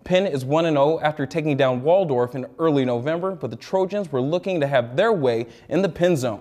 Penn is 1-0 after taking down Waldorf in early November, but the Trojans were looking to have their way in the Penn Zone.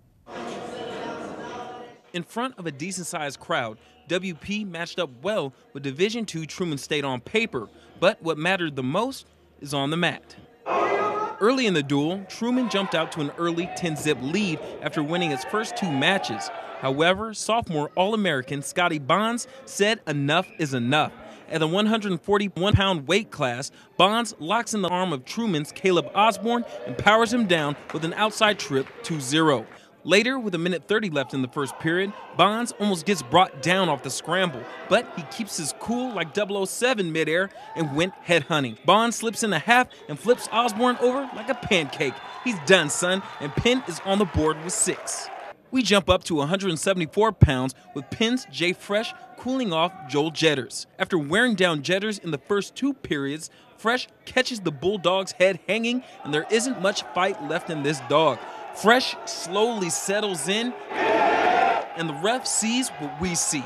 In front of a decent-sized crowd, WP matched up well with Division II Truman State on paper, but what mattered the most is on the mat. Early in the duel, Truman jumped out to an early 10-zip lead after winning its first two matches. However, sophomore All-American Scotty Bonds said enough is enough. At the 141-pound weight class, Bonds locks in the arm of Truman's Caleb Osborne and powers him down with an outside trip 2-0. Later, with 1:30 left in the first period, Bonds almost gets brought down off the scramble, but he keeps his cool like 007 midair and went headhunting. Bonds slips in a half and flips Osborne over like a pancake. He's done, son, and Penn is on the board with 6. We jump up to 174 pounds with Penn's Jay Fresh cooling off Joel Jetters. After wearing down Jetters in the first 2 periods, Fresh catches the Bulldog's head hanging, and there isn't much fight left in this dog. Fresh slowly settles in, and the ref sees what we see.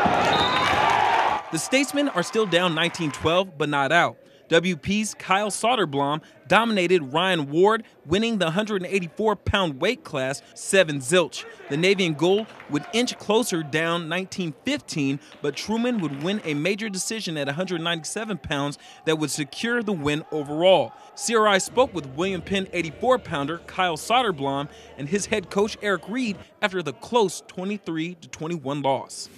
The Statesmen are still down 19-12, but not out. WP's Kyle Soderblom dominated Ryan Ward, winning the 184-pound weight class 7-0. The Navy and Gold would inch closer down 19-15, but Truman would win a major decision at 197 pounds that would secure the win overall. CRI spoke with William Penn 84-pounder Kyle Soderblom and his head coach Eric Reed after the close 23-21 loss.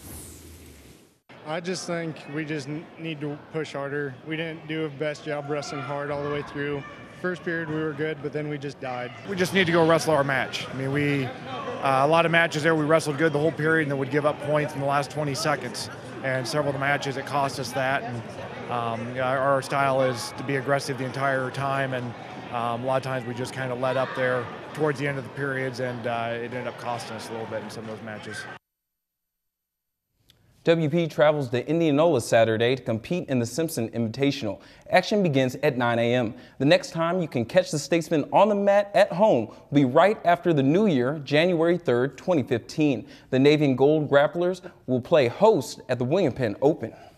I just think we just need to push harder. We didn't do a best job wrestling hard all the way through. First period we were good, but then we just died. We just need to go wrestle our match. I mean, a lot of matches there we wrestled good the whole period and then would give up points in the last 20 seconds. And several of the matches it cost us that. And our style is to be aggressive the entire time, and a lot of times we just kind of let up there towards the end of the periods, and it ended up costing us a little bit in some of those matches. WP travels to Indianola Saturday to compete in the Simpson Invitational. Action begins at 9 a.m. The next time you can catch the Statesmen on the mat at home will be right after the new year, January 3rd, 2015. The Navy and Gold Grapplers will play host at the William Penn Open.